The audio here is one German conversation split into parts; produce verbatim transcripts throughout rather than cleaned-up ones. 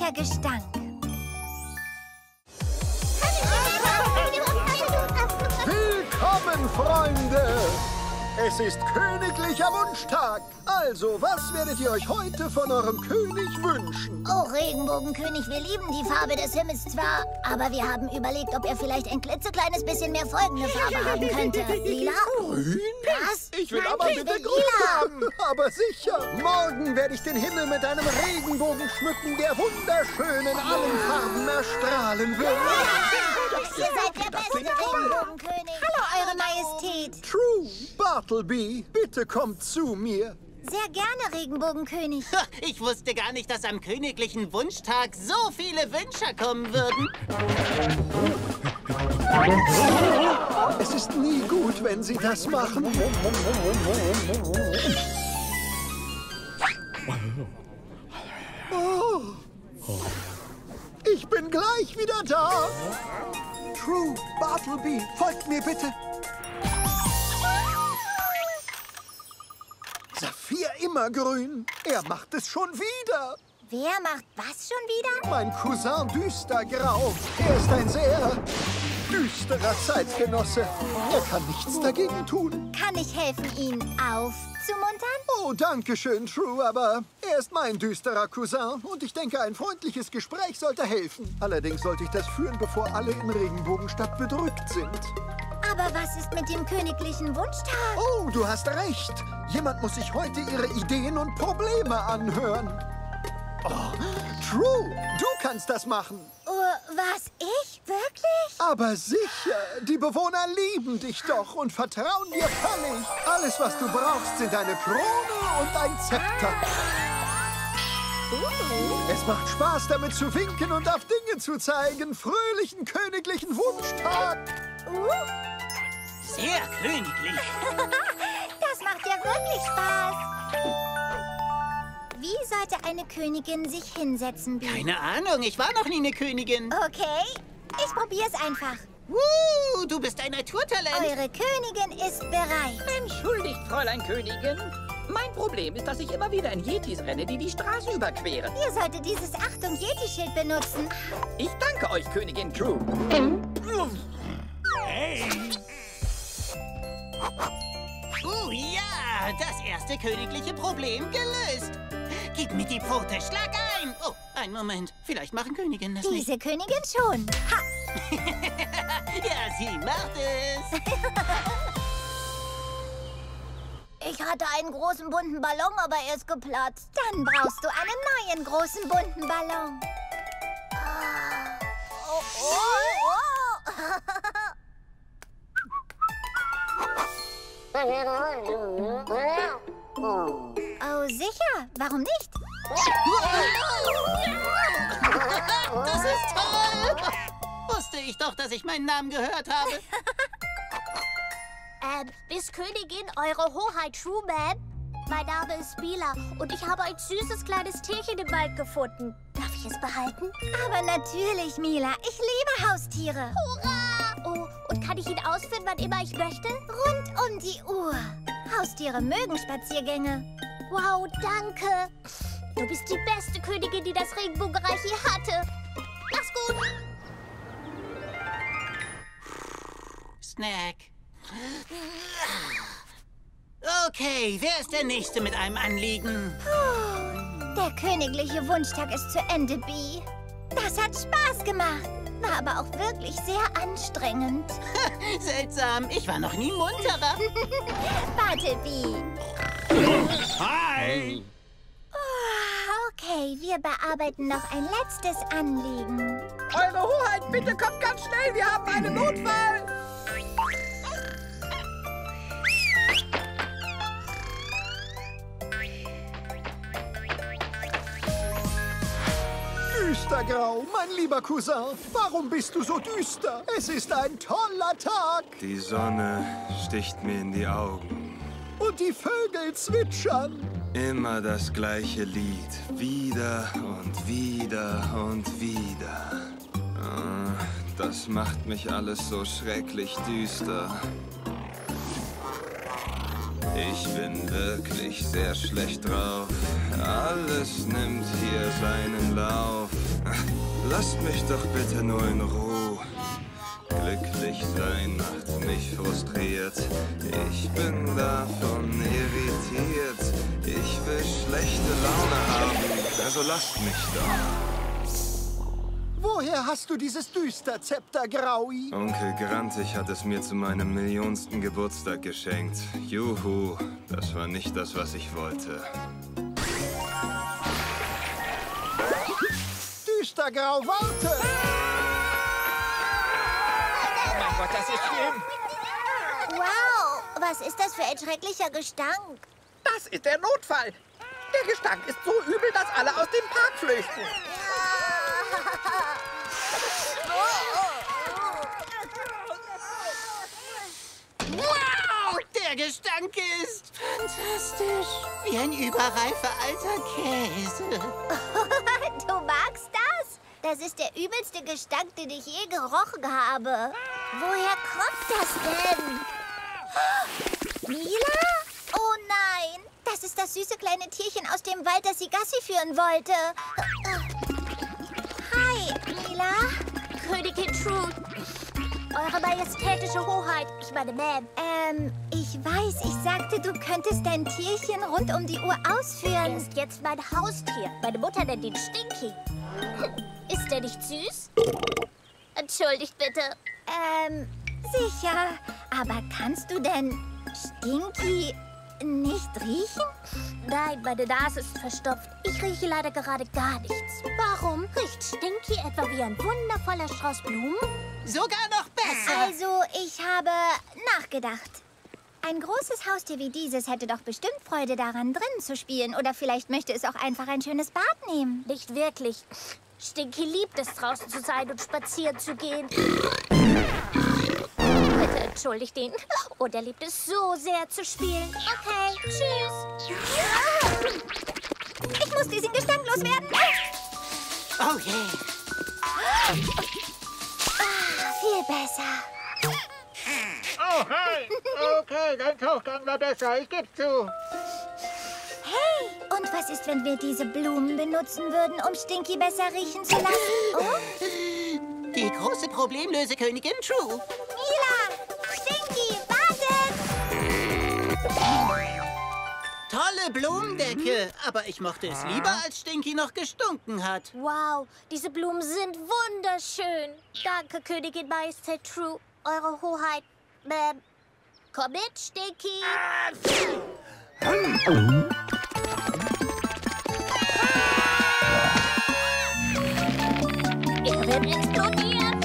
der Gestank. Willkommen, Freunde! Es ist königlicher Wunschtag. Also, was werdet ihr euch heute von eurem König wünschen? Oh, Regenbogenkönig, wir lieben die Farbe des Himmels zwar, aber wir haben überlegt, ob er vielleicht ein klitzekleines bisschen mehr folgende Farbe haben könnte. Lila? Grün? Was? Ich will Nein, aber bitte bitte lila. grün haben. Aber sicher. Morgen werde ich den Himmel mit einem Regenbogen schmücken, der wunderschön in allen Farben erstrahlen wird. Ihr seid der beste Regenbogenkönig. Hallo, Eure Majestät. True, Bartleby, bitte kommt zu mir. Sehr gerne, Regenbogenkönig. Ich wusste gar nicht, dass am königlichen Wunschtag so viele Wünscher kommen würden. Es ist nie gut, wenn Sie das machen. Oh. Ich bin gleich wieder da. True, Bartleby, folgt mir bitte. Saphir immergrün. Er macht es schon wieder. Wer macht was schon wieder? Mein Cousin Düstergrau. Er ist ein sehr düsterer Zeitgenosse. Er kann nichts dagegen tun. Kann ich helfen, ihn aufzumuntern? Oh, danke schön, True, aber er ist mein düsterer Cousin und ich denke, ein freundliches Gespräch sollte helfen. Allerdings sollte ich das führen, bevor alle in Regenbogenstadt bedrückt sind. Aber was ist mit dem königlichen Wunschtag? Oh, du hast recht. Jemand muss sich heute ihre Ideen und Probleme anhören. Oh, True, du kannst das machen. Uh, was, ich? Wirklich? Aber sicher, die Bewohner lieben dich doch und vertrauen dir völlig. Alles, was du brauchst, sind eine Krone und ein Zepter. Uh. Es macht Spaß, damit zu winken und auf Dinge zu zeigen. Fröhlichen königlichen Wunschtag. Uh. Sehr königlich. Das macht ja wirklich Spaß. Wie sollte eine Königin sich hinsetzen, Bee? Keine Ahnung, ich war noch nie eine Königin. Okay, ich probier's einfach. Uh, du bist ein Naturtalent. Eure Königin ist bereit. Entschuldigt, Fräulein Königin. Mein Problem ist, dass ich immer wieder in Yetis renne, die die Straße überqueren. Ihr solltet dieses Achtung Yeti-Schild benutzen. Ich danke euch, Königin True. Hey. Uh, ja, das erste königliche Problem gelöst. Gib mir die Pfote, schlag ein. Oh, einen Moment. Vielleicht machen Königinnen das nicht. Diese Königin schon. Ha! Ja, sie macht es. Ich hatte einen großen bunten Ballon, aber er ist geplatzt. Dann brauchst du einen neuen großen bunten Ballon. Ah. Oh, oh, oh. Oh, sicher. Warum nicht? Das ist toll. Wusste ich doch, dass ich meinen Namen gehört habe. Ähm, bis Königin, Eure Hoheit True Man. Mein Name ist Mila und ich habe ein süßes kleines Tierchen im Wald gefunden. Darf ich es behalten? Aber natürlich, Mila. Ich liebe Haustiere. Hurra! Oh, und kann ich ihn ausführen, wann immer ich möchte? Rund um die Uhr. Haustiere mögen Spaziergänge. Wow, danke. Du bist die beste Königin, die das Regenbogenreich je hatte. Mach's gut. Snack. Okay, wer ist der Nächste mit einem Anliegen? Puh, der königliche Wunschtag ist zu Ende, Bee. Das hat Spaß gemacht, war aber auch wirklich sehr anstrengend. Seltsam, ich war noch nie munterer. Warte, Bee. Hi! Oh, okay, wir bearbeiten noch ein letztes Anliegen. Eure Hoheit, bitte kommt ganz schnell, wir haben einen Notfall. Düstergrau, mein lieber Cousin, warum bist du so düster? Es ist ein toller Tag. Die Sonne sticht mir in die Augen. Und die Vögel zwitschern. Immer das gleiche Lied. Wieder und wieder und wieder. Ah, das macht mich alles so schrecklich düster. Ich bin wirklich sehr schlecht drauf. Alles nimmt hier seinen Lauf. Lasst mich doch bitte nur in Ruhe. Glücklich sein macht mich frustriert. Ich bin davon irritiert. Ich will schlechte Laune haben, also lasst mich doch. Woher hast du dieses Düsterzepter, Graui? Onkel Grantig hat es mir zu meinem millionsten Geburtstag geschenkt. Juhu, das war nicht das, was ich wollte. Düstergrau, warte! Mein Gott, das ist schlimm. Wow, was ist das für ein schrecklicher Gestank? Das ist der Notfall. Der Gestank ist so übel, dass alle aus dem Park flüchten. Wow, der Gestank ist fantastisch. Wie ein überreifer alter Käse. Du magst das? Das ist der übelste Gestank, den ich je gerochen habe. Woher kommt das denn? Mila? Oh nein, das ist das süße kleine Tierchen aus dem Wald, das sie Gassi führen wollte. Hi, Mila. Königin True. Eure majestätische Hoheit. Ich meine, Ma'am. Ähm, ich weiß, ich sagte, du könntest dein Tierchen rund um die Uhr Er ausführen. ist jetzt mein Haustier. Meine Mutter nennt ihn Stinky. Ist der nicht süß? Entschuldigt bitte. Ähm, sicher. Aber kannst du denn Stinky nicht riechen? Nein, meine Nase ist verstopft. Ich rieche leider gerade gar nichts. Warum? Riecht Stinky etwa wie ein wundervoller Strauß Blumen? Sogar noch besser. Also, ich habe nachgedacht. Ein großes Haustier wie dieses hätte doch bestimmt Freude daran, drinnen zu spielen. Oder vielleicht möchte es auch einfach ein schönes Bad nehmen. Nicht wirklich. Stinky liebt es, draußen zu sein und spazieren zu gehen. Bitte entschuldigt ihn. Und er liebt es so sehr zu spielen. Okay, tschüss. Ich muss diesen Gestank loswerden. Oh je. Viel besser. Oh, hi! Okay, dein Tauchgang war besser, ich geb's zu. Hey, und was ist, wenn wir diese Blumen benutzen würden, um Stinky besser riechen zu lassen? Oh, Die große Problemlösekönigin True. Mila! Stinky, wartet! Tolle Blumendecke. Aber ich mochte es lieber, als Stinky noch gestunken hat. Wow, diese Blumen sind wunderschön. Danke, Königin Majestät True. Eure Hoheit, Ma'am. Komm mit, Stinky. Er wird explodieren.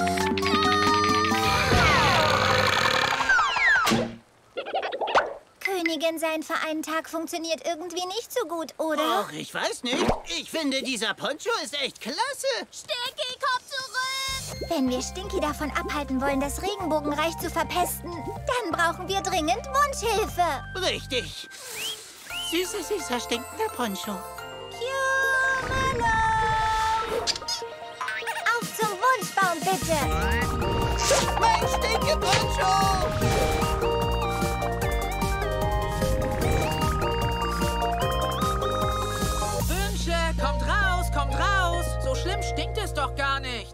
Königin sein für einen Tag funktioniert irgendwie nicht so gut, oder? Ach, ich weiß nicht. Ich finde, dieser Poncho ist echt klasse. Stinky, komm zurück. Wenn wir Stinky davon abhalten wollen, das Regenbogenreich zu verpesten, dann brauchen wir dringend Wunschhilfe. Richtig. Süßer, süßer, stinkender Poncho. Cumelo! Auf zum Wunschbaum, bitte! Mein Stinke-Poncho! Wünsche, kommt raus, kommt raus. So schlimm stinkt es doch gar nicht.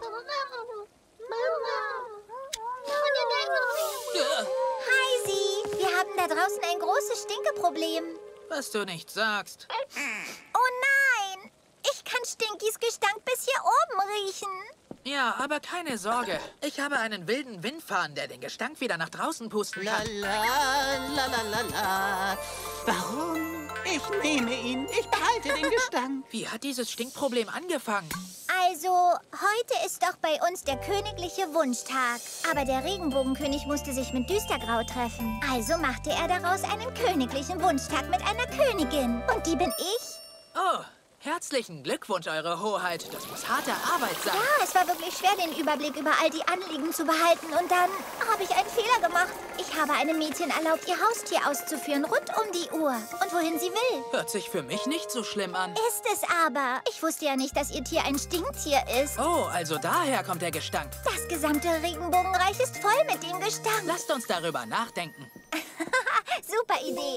Äh, Hi, Sie! Wir haben da draußen ein großes Stinkeproblem. Was du nicht sagst. Oh nein! Ich kann Stinkys Gestank bis hier oben riechen. Ja, aber keine Sorge. Ich habe einen wilden Windfahnen, der den Gestank wieder nach draußen pusten La kann. la, la la la la. Warum? Ich nehme ihn. Ich behalte den Gestank. Wie hat dieses Stinkproblem angefangen? Also, heute ist doch bei uns der königliche Wunschtag. Aber der Regenbogenkönig musste sich mit Düstergrau treffen. Also machte er daraus einen königlichen Wunschtag mit einer Königin. Und die bin ich. Oh, herzlichen Glückwunsch, Eure Hoheit. Das muss harte Arbeit sein. Ja, es war wirklich schwer, den Überblick über all die Anliegen zu behalten. Und dann habe ich einen Fehler gemacht. Ich habe einem Mädchen erlaubt, ihr Haustier auszuführen, rund um die Uhr. Und wohin sie will. Hört sich für mich nicht so schlimm an. Ist es aber. Ich wusste ja nicht, dass ihr Tier ein Stinktier ist. Oh, also daher kommt der Gestank. Das gesamte Regenbogenreich ist voll mit dem Gestank. Lasst uns darüber nachdenken. Super Idee.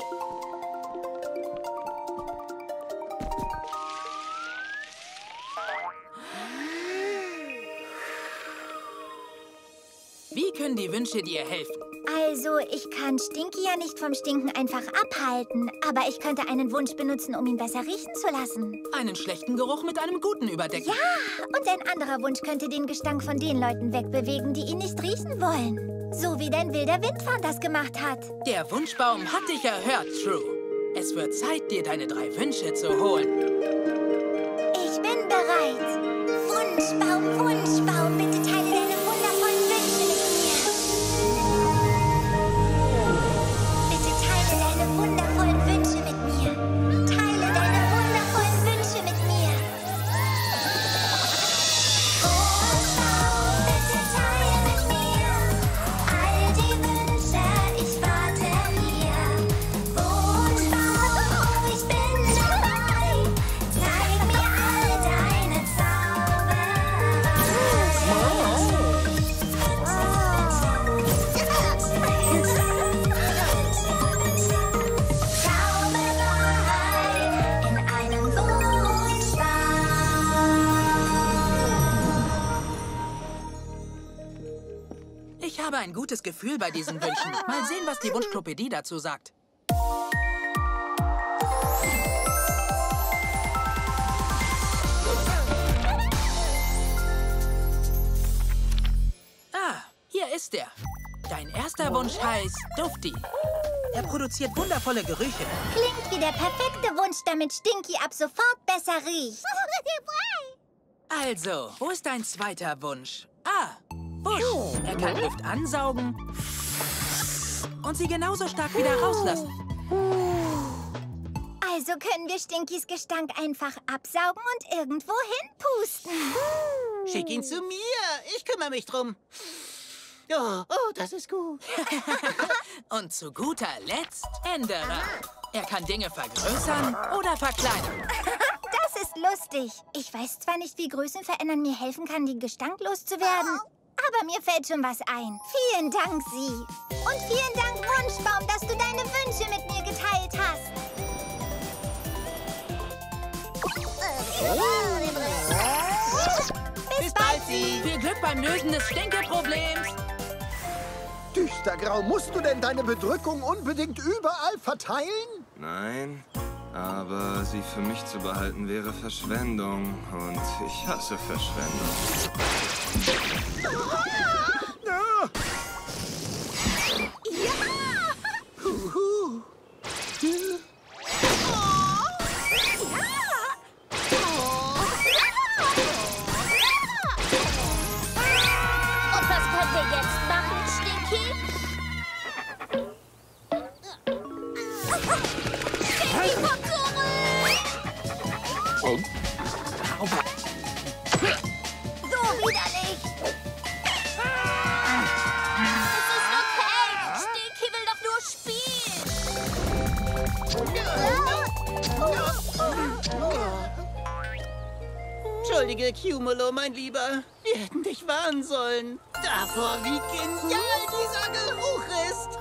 können die Wünsche dir helfen? Also, ich kann Stinky ja nicht vom Stinken einfach abhalten. Aber ich könnte einen Wunsch benutzen, um ihn besser riechen zu lassen. Einen schlechten Geruch mit einem guten überdecken. Ja, und ein anderer Wunsch könnte den Gestank von den Leuten wegbewegen, die ihn nicht riechen wollen. So wie dein wilder Windfahren das gemacht hat. Der Wunschbaum hat dich erhört, True. Es wird Zeit, dir deine drei Wünsche zu holen. Ich bin bereit. Wunschbaum, Wunschbaum, bitte teile deine wundervollen Wünsche mit mir. Bitte teile deine wundervollen Wünsche mit mir. Teile deine wundervollen Wünsche mit mir. Wunschbaum, bitte teile mit mir all die Wünsche, ich warte hier. Wunschbaum, ich bin dabei. Zeig mir all deine Zauberei in einem Wunschbaum. Ich habe ein gutes Gefühl bei diesen Wünschen. Mal sehen, was die Wunschklopädie dazu sagt. Ah, hier ist er. Dein erster Wunsch heißt Dufti. Er produziert wundervolle Gerüche. Klingt wie der perfekte Wunsch, damit Stinky ab sofort besser riecht. Also, wo ist dein zweiter Wunsch? Ah, Busch. Er kann Luft ansaugen und sie genauso stark wieder rauslassen. Also können wir Stinkys Gestank einfach absaugen und irgendwo hinpusten. Schick ihn zu mir. Ich kümmere mich drum. Oh, oh, das ist gut. Und zu guter Letzt Änderer. Er kann Dinge vergrößern oder verkleinern. Das ist lustig. Ich weiß zwar nicht, wie Größenverändern mir helfen kann, den Gestank loszuwerden. Aber mir fällt schon was ein. Vielen Dank, Sie. Und vielen Dank, Wunschbaum, dass du deine Wünsche mit mir geteilt hast. Bis bald, Sie. Viel Glück beim Lösen des Stinkeproblems. Düstergrau, musst du denn deine Bedrückung unbedingt überall verteilen? Nein, aber sie für mich zu behalten wäre Verschwendung. Und ich hasse Verschwendung. Ja. Huhu. Und was können wir jetzt machen, Stinky? Stinky, komm zurück! So widerlich. Es ist okay. Stinky will doch nur spielen. Entschuldige, Cumulo, mein Lieber. Wir hätten dich warnen sollen. Davor, wie genial dieser Geruch ist.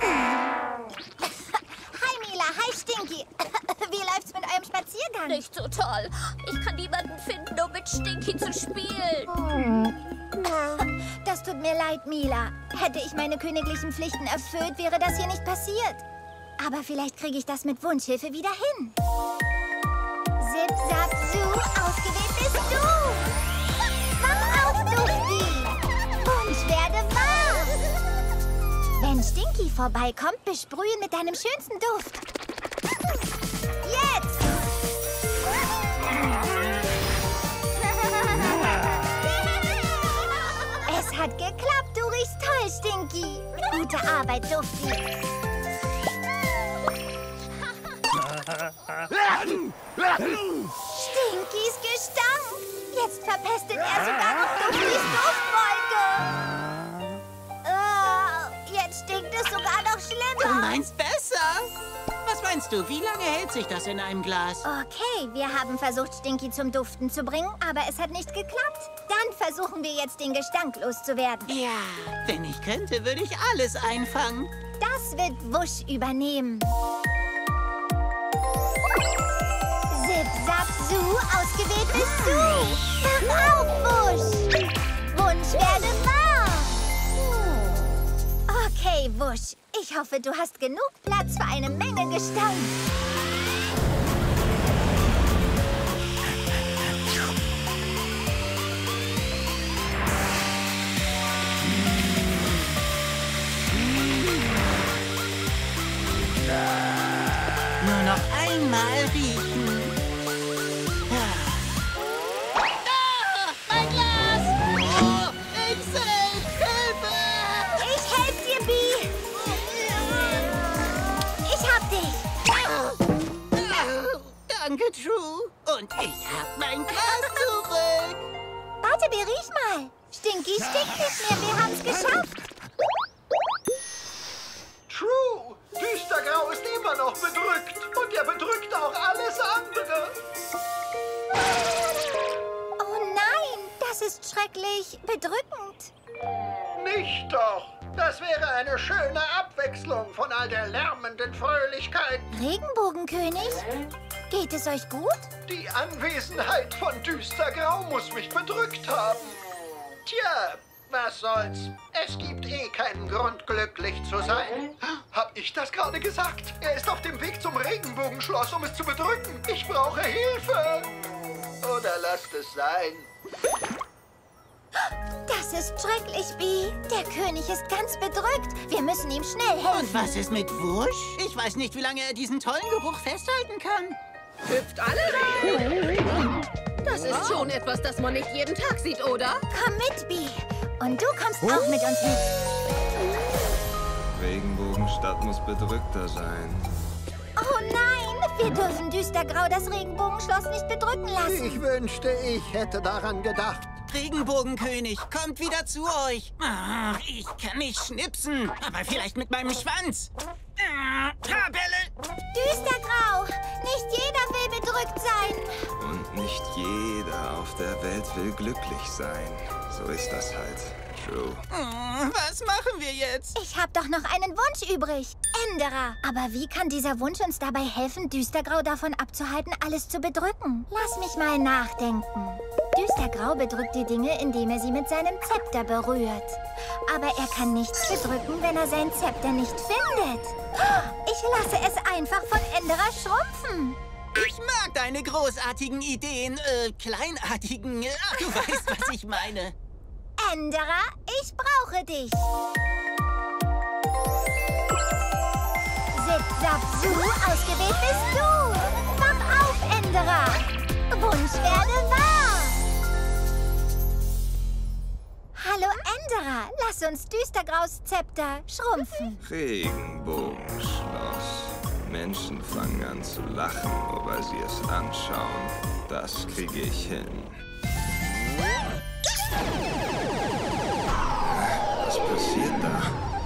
Hi, Mila. Hi, Stinky. Wie läuft's mit eurem Spaziergang? Nicht so toll. Ich kann niemanden finden, um mit Stinky zu spielen. Das tut mir leid, Mila. Hätte ich meine königlichen Pflichten erfüllt, wäre das hier nicht passiert. Aber vielleicht kriege ich das mit Wunschhilfe wieder hin. Zip, zap, zoo, ausgewählt bist du. Wach auf, Dufti. Wunsch werde wahr. Wenn Stinky vorbeikommt, besprühen mit deinem schönsten Duft. Jetzt! Es hat geklappt, du riechst toll, Stinky. Gute Arbeit, Dufti. Stinkys Gestank. Jetzt verpestet er sogar noch Duftis Duftwolke. Oh, jetzt stinkt es sogar noch Du schlimmer. meinst besser? Was meinst du, wie lange hält sich das in einem Glas? Okay, wir haben versucht, Stinky zum Duften zu bringen, aber es hat nicht geklappt. Dann versuchen wir jetzt, den Gestank loszuwerden. Ja, wenn ich könnte, würde ich alles einfangen. Das wird Wusch übernehmen. Zip, zap, zoo, ausgewählt bist du. Wach auf, Wusch. Wunsch werde wahr. Wusch, ich hoffe, du hast genug Platz für eine Menge Gestein. Nur noch einmal riechen. Ah, mein Glas! Oh, ich selbst! Hilfe! Ich helf dir, Bee. Ich hab dich. Danke, True. Und ich hab mein Glas zurück. Warte, Bee, riech mal. Stinky stinkt nicht mehr. Wir haben's geschafft. True! Düstergrau ist immer noch bedrückt. Und er bedrückt auch alles andere. Oh nein, das ist schrecklich bedrückend. Nicht doch. Das wäre eine schöne Abwechslung von all der lärmenden Fröhlichkeit. Regenbogenkönig, geht es euch gut? Die Anwesenheit von Düstergrau muss mich bedrückt haben. Tja, was soll's? Es gibt eh keinen Grund, glücklich zu sein. Hab ich das gerade gesagt? Er ist auf dem Weg zum Regenbogenschloss, um es zu bedrücken. Ich brauche Hilfe. Oder lasst es sein. Das ist schrecklich, Bee. Der König ist ganz bedrückt. Wir müssen ihm schnell helfen. Und was ist mit Wusch? Ich weiß nicht, wie lange er diesen tollen Geruch festhalten kann. Hüpft alle rein! Das ist schon etwas, das man nicht jeden Tag sieht, oder? Komm mit, Bee. Und du kommst auch mit uns mit. Regenbogenstadt muss bedrückter sein. Oh nein, wir dürfen Düstergrau das Regenbogenschloss nicht bedrücken lassen. Ich wünschte, ich hätte daran gedacht. Regenbogenkönig, kommt wieder zu euch. Ach, ich kann nicht schnipsen, aber vielleicht mit meinem Schwanz. Ah, Tabelle! Düstergrau, nicht jeder will bedrückt sein. Und nicht jeder auf der Welt will glücklich sein. So ist das halt. True. Hm, was machen wir jetzt? Ich habe doch noch einen Wunsch übrig. Änderer. Aber wie kann dieser Wunsch uns dabei helfen, Düstergrau davon abzuhalten, alles zu bedrücken? Lass mich mal nachdenken. Düstergrau bedrückt die Dinge, indem er sie mit seinem Zepter berührt. Aber er kann nichts bedrücken, wenn er sein Zepter nicht findet. Ich lasse es einfach von Änderer schrumpfen. Ich mag deine großartigen Ideen, äh, kleinartigen. Ach, du weißt, was ich meine. Änderer, ich brauche dich. Zip, zap, zu, ausgewählt bist du. Wach auf, Änderer. Wunsch werde wahr. Hallo, Änderer. Lass uns Düstergraus Zepter schrumpfen. Regenbogenschloss. Menschen fangen an zu lachen, nur weil sie es anschauen. Das kriege ich hin. Was passiert da?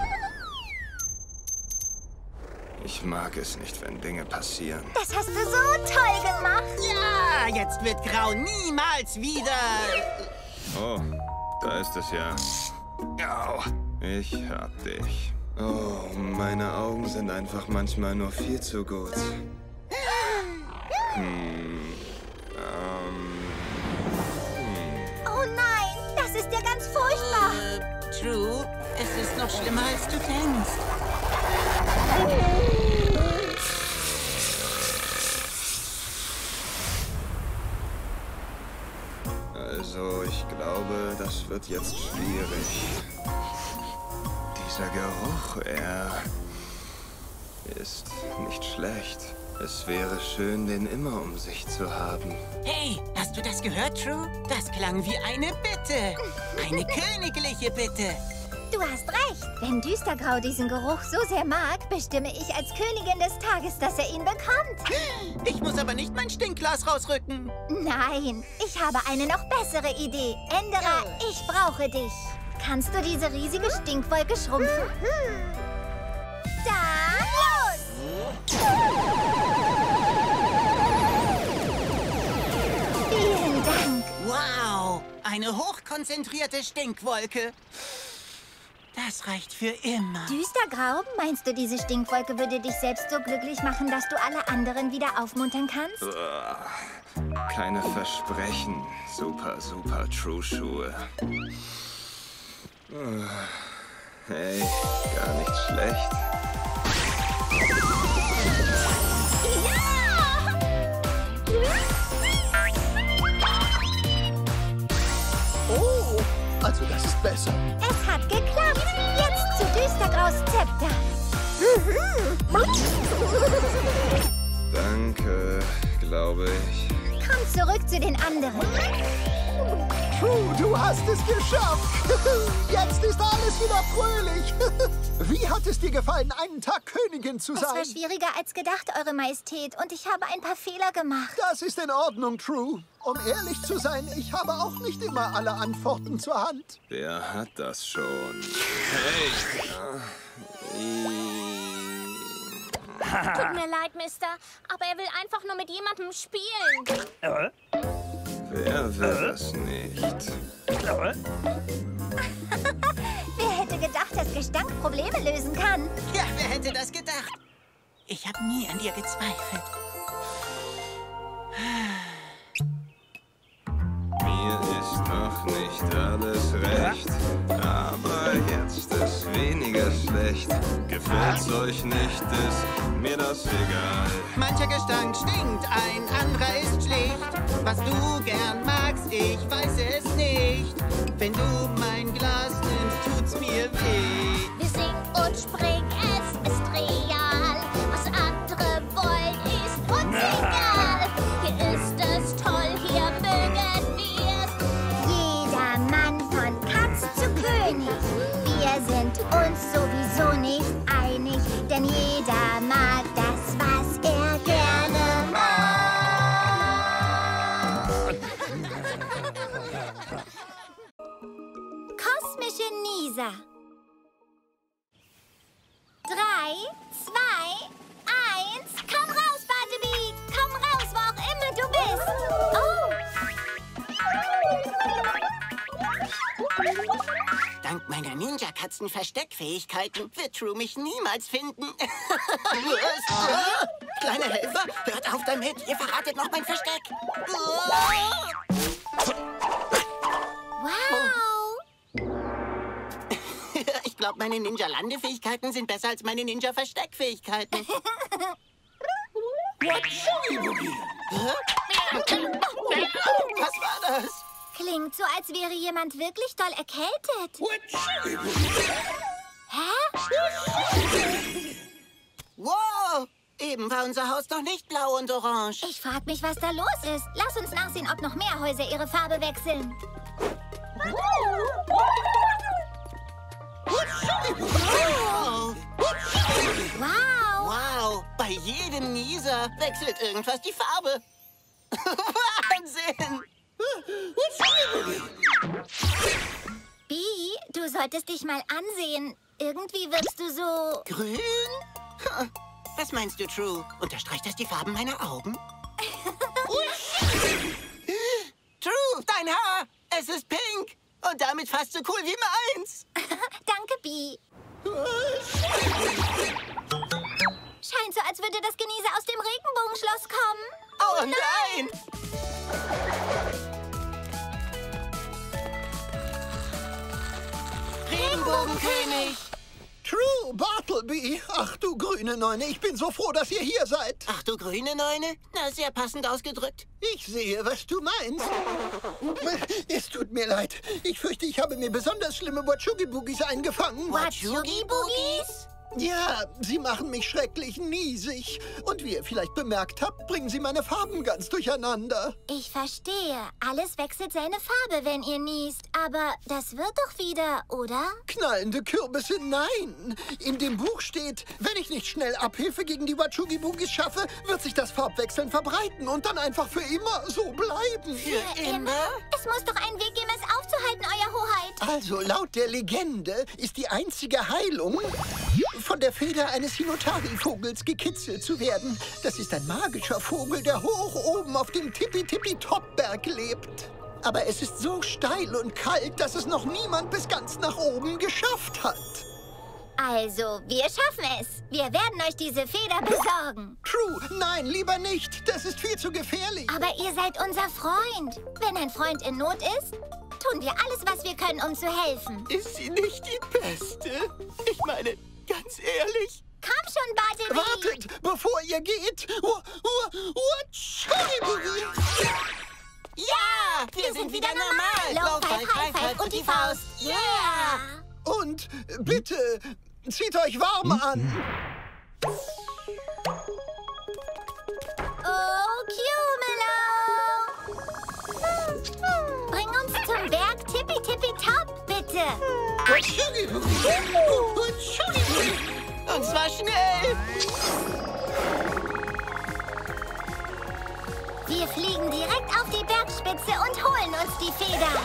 Ich mag es nicht, wenn Dinge passieren. Das hast du so toll gemacht. Ja, jetzt wird Grau niemals wieder... Oh, da ist es ja. Au, ich hab dich. Oh, meine Augen sind einfach manchmal nur viel zu gut. Hm, ähm... Oh nein, das ist ja ganz furchtbar. Äh, True, es ist noch schlimmer, als du denkst. Also, ich glaube, das wird jetzt schwierig. Dieser Geruch, er ist nicht schlecht. Es wäre schön, den immer um sich zu haben. Hey, hast du das gehört, True? Das klang wie eine Bitte. Eine königliche Bitte. Du hast recht. Wenn Düstergrau diesen Geruch so sehr mag, bestimme ich als Königin des Tages, dass er ihn bekommt. Ich muss aber nicht mein Stinkglas rausrücken. Nein, ich habe eine noch bessere Idee. Änderer, ich brauche dich. Kannst du diese riesige Stinkwolke schrumpfen? Dann los! Vielen Dank. Wow, eine hochkonzentrierte Stinkwolke. Das reicht für immer. Düstergrau, meinst du, diese Stinkwolke würde dich selbst so glücklich machen, dass du alle anderen wieder aufmuntern kannst? Uah, keine Versprechen. Super, super True-Schuhe. Hey, gar nicht schlecht. Oh, also das ist besser. Es hat geklappt. Jetzt zu Düstergraus Zepter. Danke, glaube ich. Komm zurück zu den anderen. True, du hast es geschafft. Jetzt ist alles wieder fröhlich. Wie hat es dir gefallen, einen Tag Königin zu Es war sein? schwieriger als gedacht, Eure Majestät. Und ich habe ein paar Fehler gemacht. Das ist in Ordnung, True. Um ehrlich zu sein, ich habe auch nicht immer alle Antworten zur Hand. Wer hat das schon? Hey! Tut mir leid, Mister, aber er will einfach nur mit jemandem spielen. Wer will das nicht? Wer hätte gedacht, dass Gestank Probleme lösen kann? Ja, wer hätte das gedacht? Ich habe nie an dir gezweifelt. Mir ist noch nicht alles recht, aber jetzt ist weniger schlecht. Gefällt's euch nicht, ist mir das egal. Mancher Gestank stinkt, ein anderer ist schlicht. Was du gern magst, ich weiß es nicht. Wenn du mein Glas nimmst, tut's mir weh. Wir singen und springen, es ist real. Was andere wollen, ist uns egal. Hier ist es toll, hier mögen wir's. Jeder Mann von Katz zu König. Wir sind uns sowieso nicht einig, denn jeder mag das, was er gerne mag. Kosmische Nieser. Drei, zwei, eins. Komm raus, Bartleby! Komm raus, wo auch immer du bist! Oh! Dank meiner Ninja-Katzen-Versteckfähigkeiten wird True mich niemals finden. Was? Kleine Helfer, hört auf damit. Ihr verratet noch mein Versteck. Wow! Ich glaube, meine Ninja-Landefähigkeiten sind besser als meine Ninja-Versteckfähigkeiten. Was war das? Klingt so, als wäre jemand wirklich doll erkältet. Hä? Wow! Eben war unser Haus noch nicht blau und orange. Ich frag mich, was da los ist. Lass uns nachsehen, ob noch mehr Häuser ihre Farbe wechseln. Wow! Wow! Wow! Bei jedem Nieser wechselt irgendwas die Farbe. Wahnsinn! Bee, du solltest dich mal ansehen. Irgendwie wirkst du so... Grün? Ha, was meinst du, True? Unterstreicht das die Farben meiner Augen? True, dein Haar! Es ist pink! Und damit fast so cool wie meins! Danke, Bee. Scheint so, als würde das Genieser aus dem Regenbogenschloss kommen. Oh nein! Regenbogenkönig! True, Bartleby. Ach du grüne Neune, ich bin so froh, dass ihr hier seid. Ach du grüne Neune? Na, sehr passend ausgedrückt. Ich sehe, was du meinst. Es tut mir leid. Ich fürchte, ich habe mir besonders schlimme Wachugi-Boogies eingefangen. Wachugi-Boogies? Ja, sie machen mich schrecklich niesig. Und wie ihr vielleicht bemerkt habt, bringen sie meine Farben ganz durcheinander. Ich verstehe. Alles wechselt seine Farbe, wenn ihr niest. Aber das wird doch wieder, oder? Knallende Kürbisse, nein. In dem Buch steht, wenn ich nicht schnell Abhilfe gegen die Wachugi-Boogies schaffe, wird sich das Farbwechseln verbreiten und dann einfach für immer so bleiben. Für immer? Es muss doch einen Weg geben, es aufzuhalten, Euer Hoheit. Also, laut der Legende ist die einzige Heilung, von der Feder eines Hinotari-Vogels gekitzelt zu werden. Das ist ein magischer Vogel, der hoch oben auf dem Tippi-Tippi-Top-Berg lebt. Aber es ist so steil und kalt, dass es noch niemand bis ganz nach oben geschafft hat. Also, wir schaffen es. Wir werden euch diese Feder besorgen. True, nein, lieber nicht. Das ist viel zu gefährlich. Aber ihr seid unser Freund. Wenn ein Freund in Not ist, tun wir alles, was wir können, um zu helfen. Ist sie nicht die Beste? Ich meine, ganz ehrlich. Komm schon, Bartleby. Wartet, bevor ihr geht. Uh, uh, uh, Ja, wir sind wieder normal. Low Five, High Five und die Faust. Yeah! Und bitte, zieht euch warm an. Oh, Cumelo! Bring uns zum Berg Tippi Tippi Top, bitte. Und zwar schnell. Wir fliegen direkt auf die Bergspitze und holen uns die Feder.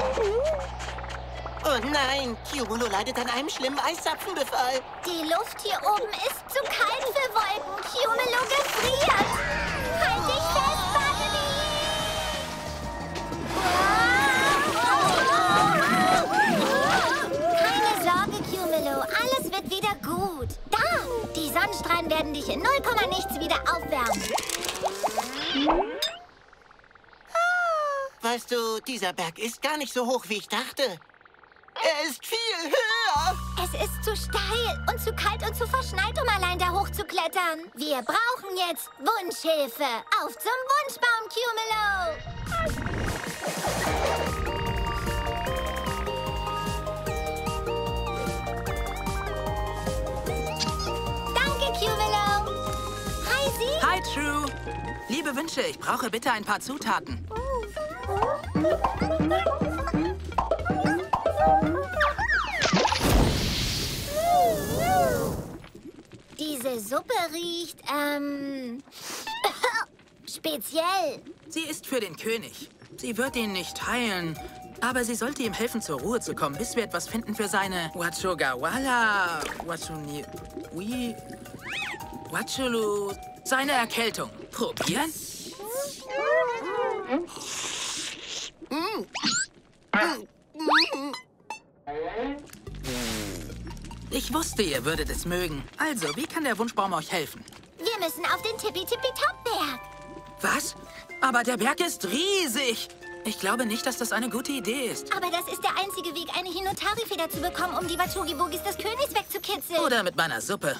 Oh nein, Cumelo leidet an einem schlimmen Eiszapfenbefall. Die Luft hier oben ist zu kalt für Wolken. Cumelo gefriert. Halt dich fest, Bartleby! Keine Sorge, Cumelo. Alles wird wieder gut. Da! Die Sonnenstrahlen werden dich in null Komma nichts wieder aufwärmen. Weißt du, dieser Berg ist gar nicht so hoch, wie ich dachte. Er ist viel höher. Es ist zu steil und zu kalt und zu verschneit, um allein da hochzuklettern. Wir brauchen jetzt Wunschhilfe. Auf zum Wunschbaum, Cumelo! Danke, Cumelo. Hi, Sie. Hi, True. Liebe Wünsche, ich brauche bitte ein paar Zutaten. Diese Suppe riecht, ähm, speziell. Sie ist für den König. Sie wird ihn nicht heilen, aber sie sollte ihm helfen, zur Ruhe zu kommen, bis wir etwas finden für seine Wachogawala, Wachuni, Ui, Wachulu, seine Erkältung. Probieren? Ich wusste, ihr würdet es mögen. Also, wie kann der Wunschbaum euch helfen? Wir müssen auf den Tippi-Tippi-Top-Berg. Was? Aber der Berg ist riesig. Ich glaube nicht, dass das eine gute Idee ist. Aber das ist der einzige Weg, eine Hinotari-Feder zu bekommen, um die Wachogi-Bogis des Königs wegzukitzeln. Oder mit meiner Suppe.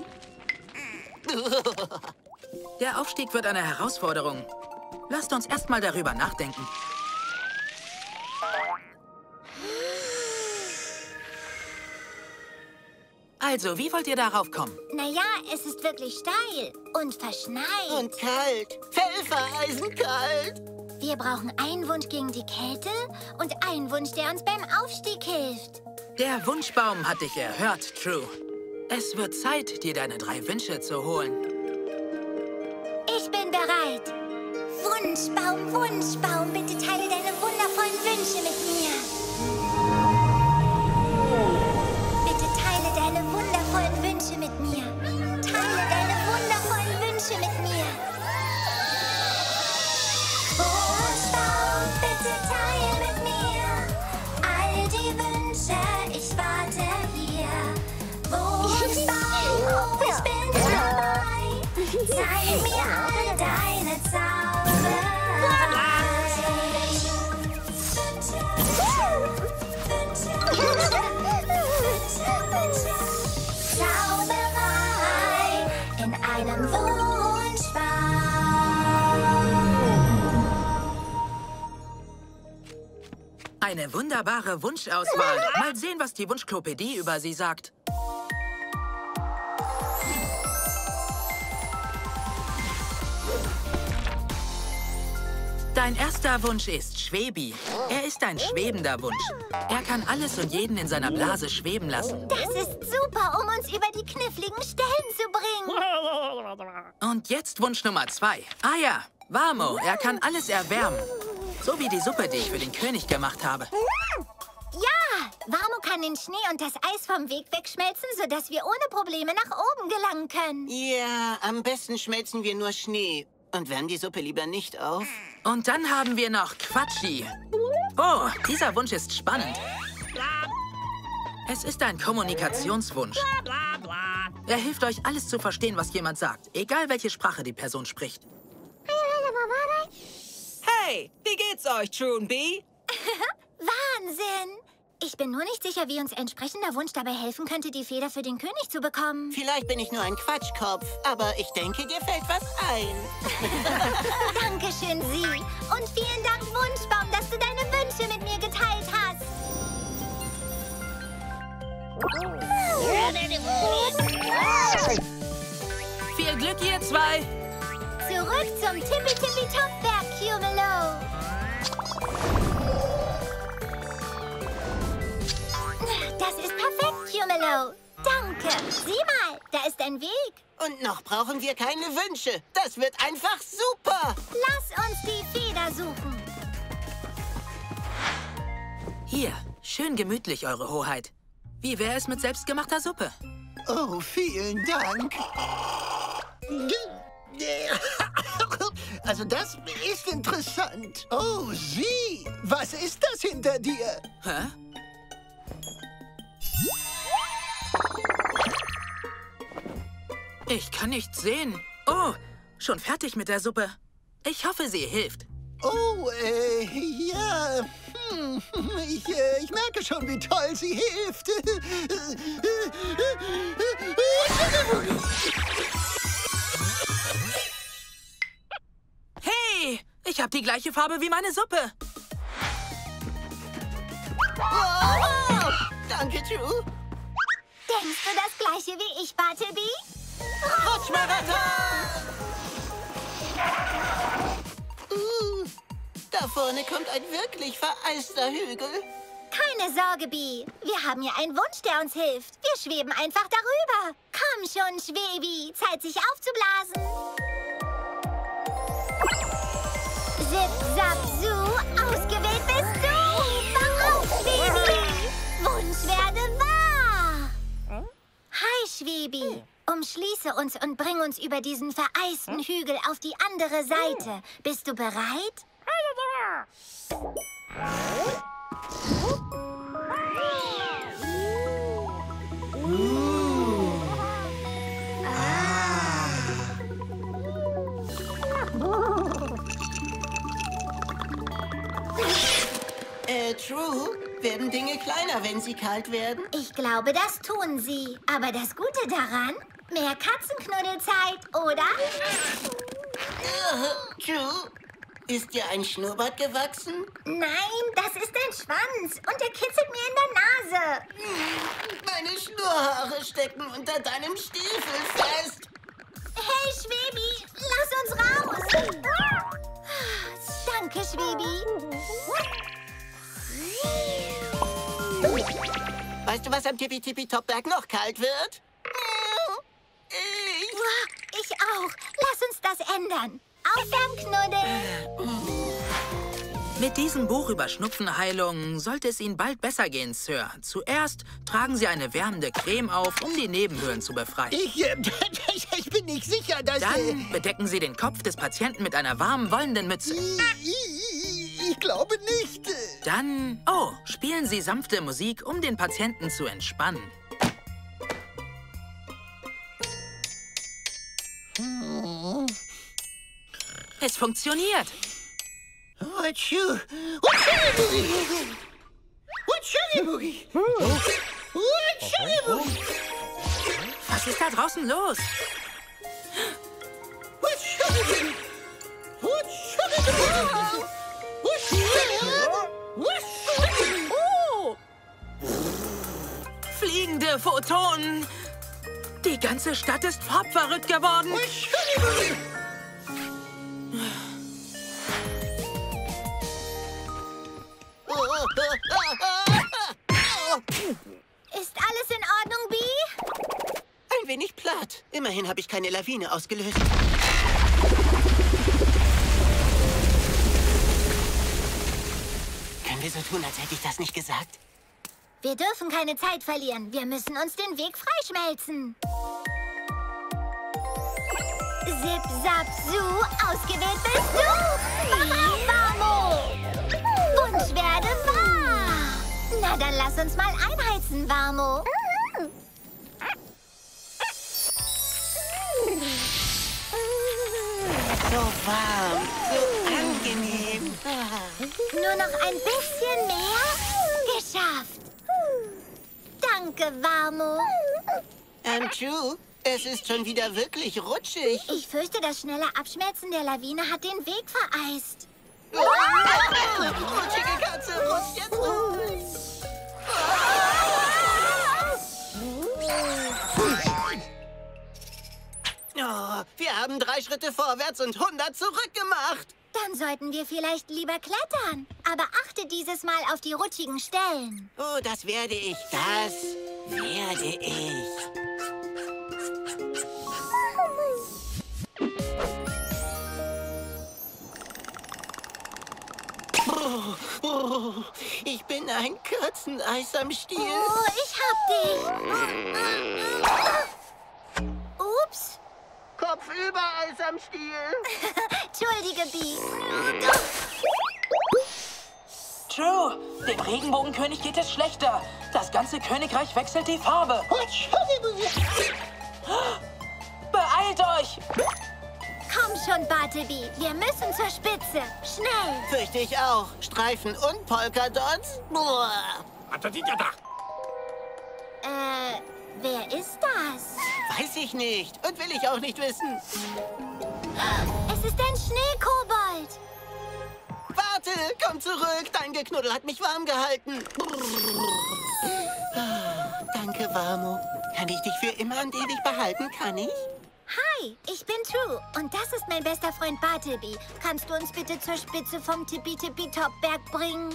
Der Aufstieg wird eine Herausforderung. Lasst uns erst mal darüber nachdenken. Also, wie wollt ihr darauf kommen? Naja, es ist wirklich steil und verschneit. Und kalt. Pfeffereisenkalt. Wir brauchen einen Wunsch gegen die Kälte und einen Wunsch, der uns beim Aufstieg hilft. Der Wunschbaum hat dich erhört, True. Es wird Zeit, dir deine drei Wünsche zu holen. Ich bin bereit. Wunschbaum, Wunschbaum, bitte teile deine wundervollen Wünsche mit mir. Bitte teile deine wundervollen Wünsche mit mir. Teile deine wundervollen Wünsche mit mir. Wunschbaum, bitte teile mit mir all die Wünsche, ich warte hier. Wunschbaum, oh, ich bin dabei. Zeig mir all deine Zauber. Zauberei in einem Wunschbaum. Eine wunderbare Wunschauswahl. Mal sehen, was die Wunschklopädie über sie sagt. Dein erster Wunsch ist Schwebi. Er ist ein schwebender Wunsch. Er kann alles und jeden in seiner Blase schweben lassen. Das ist super, um uns über die kniffligen Stellen zu bringen. Und jetzt Wunsch Nummer zwei. Ah ja, Wamo. Er kann alles erwärmen. So wie die Suppe, die ich für den König gemacht habe. Ja, Wamo kann den Schnee und das Eis vom Weg wegschmelzen, sodass wir ohne Probleme nach oben gelangen können. Ja, am besten schmelzen wir nur Schnee. Und wärmen die Suppe lieber nicht auf? Und dann haben wir noch Quatschi. Oh, dieser Wunsch ist spannend. Es ist ein Kommunikationswunsch. Er hilft euch, alles zu verstehen, was jemand sagt, egal welche Sprache die Person spricht. Hey, wie geht's euch, True und Bee? Wahnsinn! Ich bin nur nicht sicher, wie uns entsprechender Wunsch dabei helfen könnte, die Feder für den König zu bekommen. Vielleicht bin ich nur ein Quatschkopf, aber ich denke, dir fällt was ein. Dankeschön, Sie. Und vielen Dank, Wunschbaum, dass du deine Wünsche mit mir geteilt hast. Viel Glück, ihr zwei! Zurück zum Tippi-Tippi-Top-Berg, Cumelo. Das ist perfekt, Cumelo. Danke. Sieh mal, da ist ein Weg. Und noch brauchen wir keine Wünsche. Das wird einfach super. Lass uns die Feder suchen. Hier, schön gemütlich, Eure Hoheit. Wie wäre es mit selbstgemachter Suppe? Oh, vielen Dank. Also das ist interessant. Oh, Sie, was ist das hinter dir? Hä? Ich kann nichts sehen. Oh, schon fertig mit der Suppe. Ich hoffe, sie hilft. Oh, äh, ja. Hm, ich, äh, ich merke schon, wie toll sie hilft. Hey, ich habe die gleiche Farbe wie meine Suppe. Oh, danke, True. Denkst du das gleiche wie ich, Bartleby? Rutschmarathon! Uh, da vorne kommt ein wirklich vereister Hügel. Keine Sorge, Bee. Wir haben hier einen Wunsch, der uns hilft. Wir schweben einfach darüber. Komm schon, Schwebi. Zeit, sich aufzublasen. Zip, zap, zoo. Ausgewählt bist du. Wach auf, Schwebi. Wunsch werde wahr. Hi, Schwebi. Umschließe uns und bring uns über diesen vereisten Hügel auf die andere Seite. Bist du bereit? Äh, True, werden Dinge kleiner, wenn sie kalt werden? Ich glaube, das tun sie. Aber das Gute daran, mehr Katzenknuddelzeit, oder? Uh, True, ist dir ein Schnurrbart gewachsen? Nein, das ist ein Schwanz und der kitzelt mir in der Nase. Meine Schnurrhaare stecken unter deinem Stiefel fest. Hey, Schwebi, lass uns raus. Danke, Schwebi. Weißt du, was am Tippi-Tippi-Top-Berg noch kalt wird? Ich. Ich auch. Lass uns das ändern. Aufwärmknuddel. Mit diesem Buch über Schnupfenheilung sollte es Ihnen bald besser gehen, Sir. Zuerst tragen Sie eine wärmende Creme auf, um die Nebenhöhlen zu befreien. Ich, äh, ich bin nicht sicher, dass... Dann bedecken Sie den Kopf des Patienten mit einer warmen, wollenden Mütze. Ich, ich glaube nicht. Dann, oh, spielen Sie sanfte Musik, um den Patienten zu entspannen. Es funktioniert. Watschu. Watschugiboogie. Watschugiboogie. Watschugiboogie. Was ist da draußen los? Watschugiboogie. Watschugiboogie. Watschugiboogie. Oh! Fliegende Photonen. Die ganze Stadt ist farbverrückt geworden. Watschugiboogie. Ist alles in Ordnung, Bee? Ein wenig platt. Immerhin habe ich keine Lawine ausgelöst. Können wir so tun, als hätte ich das nicht gesagt? Wir dürfen keine Zeit verlieren. Wir müssen uns den Weg freischmelzen. Zip, zap, zoo. Ausgewählt bist du. Wach auf, Warmo. Wunsch werde wahr. Na, dann lass uns mal einheizen, Warmo. So warm, so angenehm. Nur noch ein bisschen mehr? Danke, Wamo. Ähm, True, es ist schon wieder wirklich rutschig. Ich fürchte, das schnelle Abschmelzen der Lawine hat den Weg vereist. Rutschige Katze, rutsch jetzt durch. Oh, wir haben drei Schritte vorwärts und hundert zurück gemacht. Dann sollten wir vielleicht lieber klettern. Aber achte dieses Mal auf die rutschigen Stellen. Oh, das werde ich. Das werde ich. Oh, oh, ich bin ein Katzeneis am Stiel. Oh, ich hab dich. Ups. Kopfüber Eis am Stiel. Entschuldige, Bee. True, dem Regenbogenkönig geht es schlechter. Das ganze Königreich wechselt die Farbe. Beeilt euch! Komm schon, Bartleby. Wir müssen zur Spitze. Schnell. Fürchte ich auch. Streifen und Polkadots? Boah. Äh, wer ist das? Weiß ich nicht. Und will ich auch nicht wissen. Es ist ein Schneekobold. Warte, komm zurück. Dein Geknuddel hat mich warm gehalten. Danke, Wamo. Kann ich dich für immer und ewig behalten? Kann ich? Hi, ich bin True und das ist mein bester Freund Bartleby. Kannst du uns bitte zur Spitze vom Tippi-Tippi-Top-Berg bringen?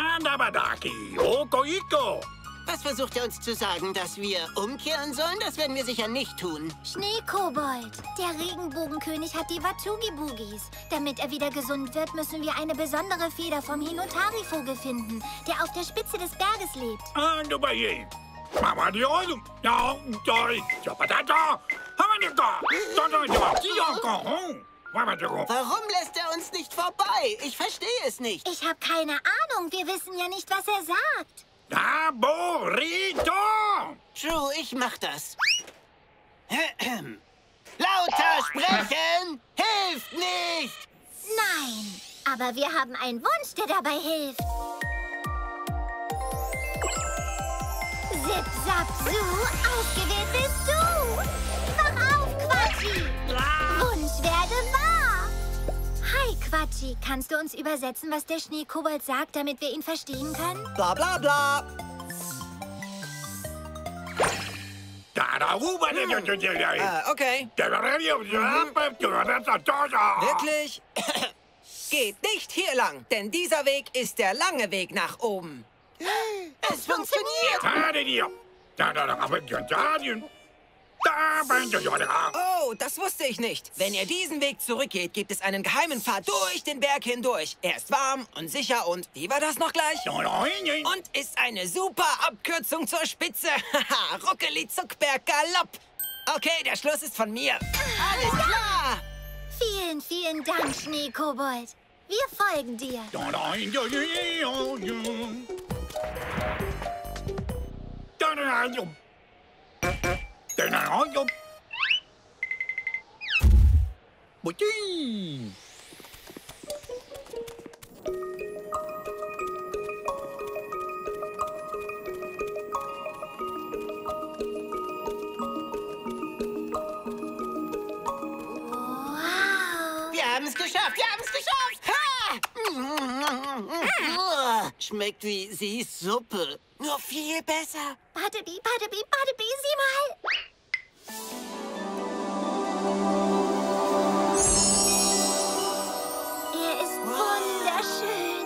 Was versucht er uns zu sagen, dass wir umkehren sollen? Das werden wir sicher nicht tun. Schneekobold. Der Regenbogenkönig hat die Watugi-Bugis. Damit er wieder gesund wird, müssen wir eine besondere Feder vom Hinotari-Vogel finden, der auf der Spitze des Berges lebt. Warum lässt er uns nicht vorbei? Ich verstehe es nicht. Ich habe keine Ahnung. Wir wissen ja nicht, was er sagt. True, ich mach das. Lauter sprechen hilft nicht. Nein, aber wir haben einen Wunsch, der dabei hilft. Zip, zap, zoo, ausgewählt bist du. Wach auf, Quatschi. Wunsch werde wahr. Hi, Quatschi. Kannst du uns übersetzen, was der Schneekobold sagt, damit wir ihn verstehen können? Bla bla bla. Ah, okay. Wirklich? Geht nicht hier lang, denn dieser Weg ist der lange Weg nach oben. Es funktioniert. Oh, das wusste ich nicht. Wenn ihr diesen Weg zurückgeht, gibt es einen geheimen Pfad durch den Berg hindurch. Er ist warm und sicher und, wie war das noch gleich? Und ist eine super Abkürzung zur Spitze. Haha, Ruckeli Zuckberg Galopp. Okay, der Schluss ist von mir. Alles klar. Vielen, vielen Dank, Schneekobold. Wir folgen dir. Wir haben es geschafft. Wir haben es geschafft. Ha! Schmeckt wie Siehsuppe. Nur viel besser. Bartleby, Bartleby, Bartleby, sieh mal. Er ist wunderschön.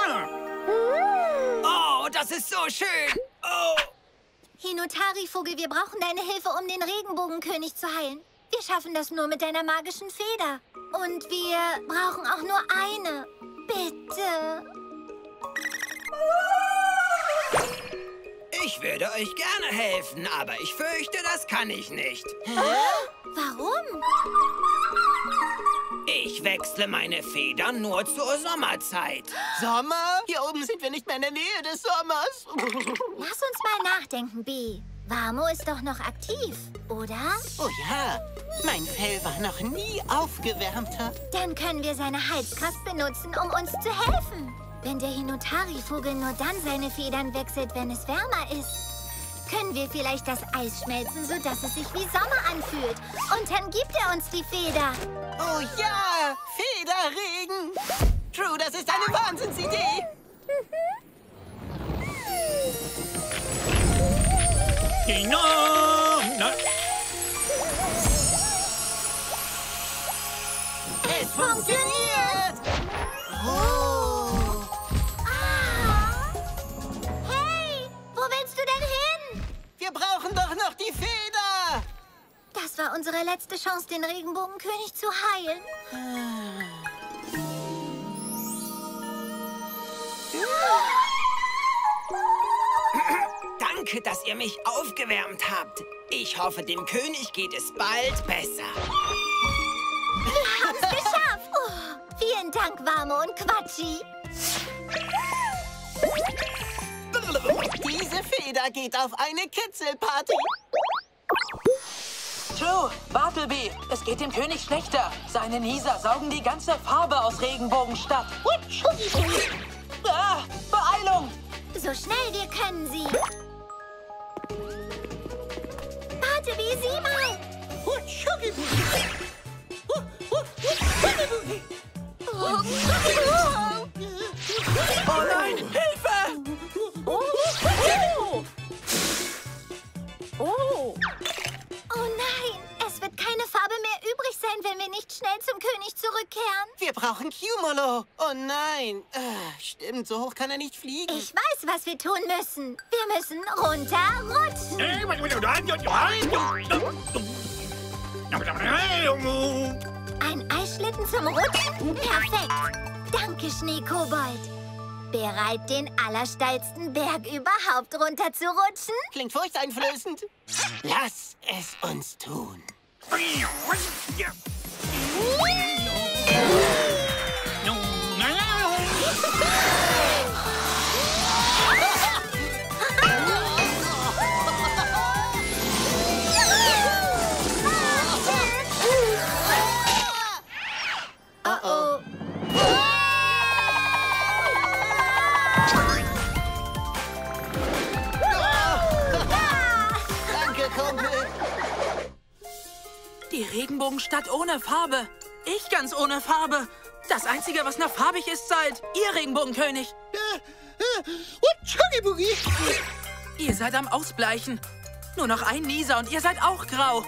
Oh, das ist so schön. Oh. Hinotari-Vogel, wir brauchen deine Hilfe, um den Regenbogenkönig zu heilen. Wir schaffen das nur mit deiner magischen Feder. Und wir brauchen auch nur eine. Bitte. Ich würde euch gerne helfen, aber ich fürchte, das kann ich nicht. Warum? Ich wechsle meine Federn nur zur Sommerzeit. Sommer? Hier oben sind wir nicht mehr in der Nähe des Sommers. Lass uns mal nachdenken, Bee. Wamo ist doch noch aktiv, oder? Oh ja, mein Fell war noch nie aufgewärmter. Dann können wir seine Heizkraft benutzen, um uns zu helfen. Wenn der Hinotari-Vogel nur dann seine Federn wechselt, wenn es wärmer ist. können wir vielleicht das Eis schmelzen, sodass es sich wie Sommer anfühlt. Und dann gibt er uns die Feder. Oh ja, Federregen. True, das ist eine Wahnsinnsidee. Es funktioniert! Oh. Ah. Hey, wo willst du denn hin? Wir brauchen doch noch die Feder! Das war unsere letzte Chance, den Regenbogenkönig zu heilen. Danke, dass ihr mich aufgewärmt habt. Ich hoffe, dem König geht es bald besser. Wir haben's geschafft. Oh, vielen Dank, Warme und Quatschi. Diese Feder geht auf eine Kitzelparty. True, Bartleby, es geht dem König schlechter. Seine Nieser saugen die ganze Farbe aus Regenbogenstadt. Ah, Beeilung! So schnell wir können sie. Bartleby, sieh mal. Oh, Oh nein, Hilfe! Oh. Oh. oh nein, es wird keine Farbe mehr übrig sein, wenn wir nicht schnell zum König zurückkehren. Wir brauchen Cumolo. Oh nein. Äh, stimmt, so hoch kann er nicht fliegen. Ich weiß, was wir tun müssen. Wir müssen runterrutschen. Ein Eisschlitten zum Rutschen? Perfekt. Danke, Schneekobold. Bereit, den allersteilsten Berg überhaupt runterzurutschen? Klingt furchteinflößend. Lass es uns tun. Oh-oh. Danke, Kumpel. Die Regenbogenstadt ohne Farbe. Ich ganz ohne Farbe. Das Einzige, was noch farbig ist, seid ihr, Regenbogenkönig. Ihr seid am Ausbleichen. Nur noch ein Nieser und ihr seid auch grau.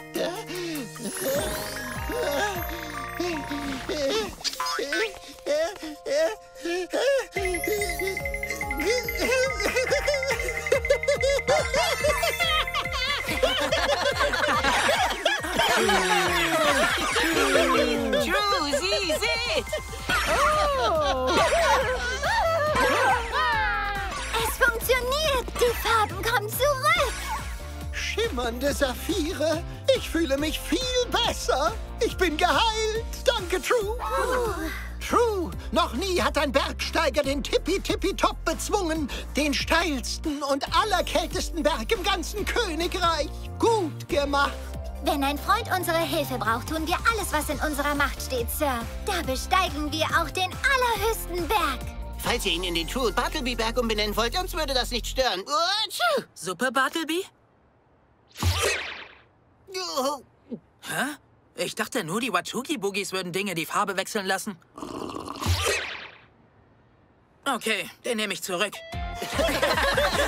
True, sie seht! Oh. Es funktioniert. Die Farben kommen zurück. Schimmernde Saphire. Ich fühle mich viel besser. Ich bin geheilt. Danke, True. True, noch nie hat ein Bergsteiger den Tippi-Tippi-Top bezwungen. Den steilsten und allerkältesten Berg im ganzen Königreich. Gut gemacht. Wenn ein Freund unsere Hilfe braucht, tun wir alles, was in unserer Macht steht, Sir. Da besteigen wir auch den allerhöchsten Berg. Falls ihr ihn in den True Bartleby Berg umbenennen wollt, uns würde das nicht stören. Super, Bartleby? Hä? Ich dachte nur, die Wachugi-Boogies würden Dinge die Farbe wechseln lassen. Okay, den nehme ich zurück.